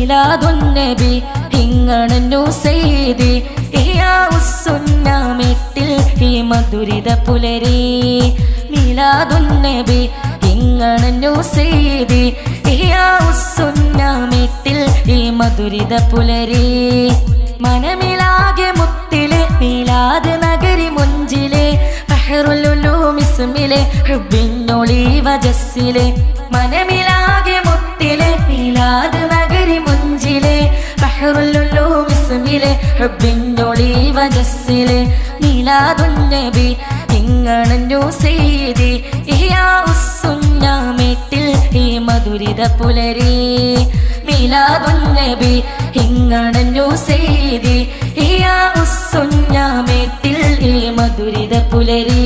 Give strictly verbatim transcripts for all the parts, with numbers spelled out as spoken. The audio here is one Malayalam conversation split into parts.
മീലാദുൻ നബി ഇങ്ങണന്നു സെയ്തി ഇഹ്യാ ഉസ്സുന്ന മെട്ടിൽ ഈ മധുരിത പുലരി മീലാദുൻ നബി ഇങ്ങണന്നു സെയ്തി ഇഹ്യാ ഉസ്സുന്ന മെട്ടിൽ ഈ മധുരിത പുലരി മനമിലാകെ മുത്തിലെ മീലാദ് നഗരി മുഞ്ചിലെ ബഹറുൽ ഉലൂം ഇസ്മിലെ ഹുബ്ബിന്നൊളി വജസ്സിലെ മനമിലാകെ മുത്തിലെ മീലാദ് നഗരി മുഞ്ചിലെ ബഹറുൽ ഉലൂം ഇസ്മിലെ ഹുബ്ബിന്നൊളി വജസ്സിലെ മീലാദുൻ നബി ഇങ്ങണന്നു സെയ്തി ഇഹ്യാ ഉസ്സുന്ന മെട്ടിൽ ഈ മധുരിത പുലരി മീലാദുൻ നബി ഇങ്ങണന്നു സെയ്തി ഇഹ്യാ ഉസ്സുന്ന മെട്ടിൽ ഈ മധുരിത പുലരി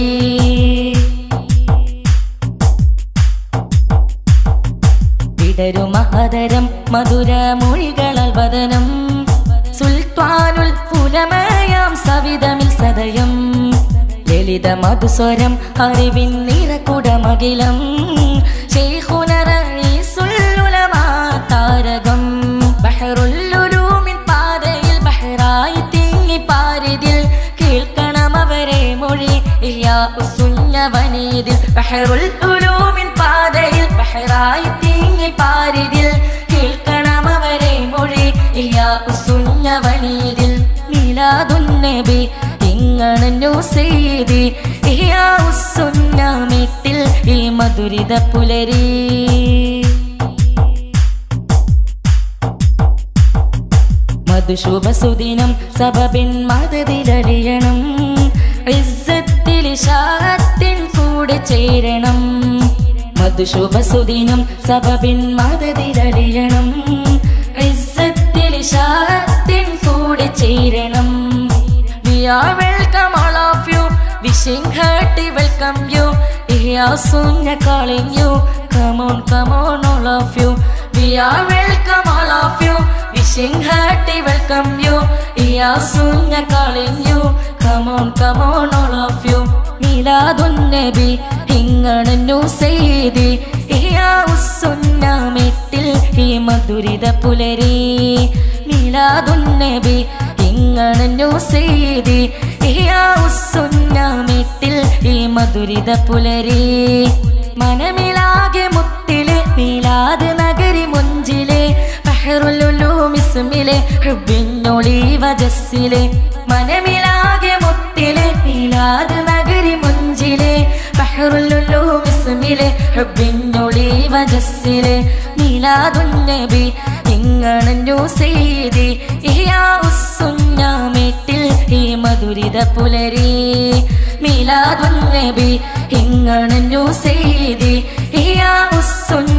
വിടരു മഹദരം മധുര മൊഴികളൽ വദനം സുൽത്താനുൽ ഉലമയാം സവിതമിൽ സദയം ലളിത മധുസ്വരം അറിവിൻ നിറകുടമകിലം ശൈഖുന റഈസുൽ ഉലമാ താരകം ബഹറുൽ ഉലൂമിൻ പാതയിൽ ബഹറായി തിങ്ങി പാരിതിൽ കേൾക്കണം അവരെ മൊഴി ഇഹ്യാ ഉസ്സുന്ന വനീതിൽ ബഹറുൽ ഉലൂമിൻ പാതയിൽ ബഹറായി തിങ്ങി പാരിതിൽ കേൾക്കണം അവരെ മൊഴി ഇഹ്യാ ഉസ്സുന്ന വനീതിൽ മീലാദുൻ നബി ഇങ്ങണന്നു സെയ്തി ഇഹ്യാ ഉസ്സുന്ന മെട്ടിൽ ഈ മധുരിത പുലരി മധുശുഭ സുദിനം സബബിൻ മദതിലടിയണം ഇസ്സത്തിൽ ഇശാഅത്തിൻ കൂടെ ചേരണം മധുശുഭ സുദിനം സബബിൻ മദതിലടിയണം ഇസ്സത്തിൽ ഇശാഅത്തിൻ കൂടെ ചേരണം We are welcome all of you, wishing hearty welcome you. Ihya Sunya calling you, come on, come on all of you. We are welcome all of you, wishing hearty welcome you. Ihya Sunya calling you, come on, come on all of you. Mīlādun Nabi ingannu seidi ihya ussunna mettil ee madhurida pulari. Mīlādun Nabi ഇങ്ങണന്നു സെയ്തി ഇഹ്യാ ഉസ്സുന്ന മെട്ടിൽ ഈ മധുരിത പുലരി മനമിലാകെ മുത്തിലെ മീലാദ് നഗരി മുഞ്ചിലെ ബഹറുൽ ഉലൂം ഇസ്മിലെ ഹുബ്ബിന്നൊളി വജസ്സിലെ മനമിലാകെ മുത്തിലെ മീലാദ് നഗരി മുഞ്ചിലെ ബഹറുൽ ഉലൂം ഇസ്മിലെ ഹുബ്ബിന്നൊളി വജസ്സിലെ മീലാദുൻ നബി ഇങ്ങണന്നു സെയ്തി ഇഹ്യാ ഉസ്സുന്ന മെട്ടിൽ ഈ മധുരിത പുലരി മീലാദുൻ നബി ഇങ്ങണന്നു സെയ്തി ഇഹ്യാ ഉസ്സുന്ന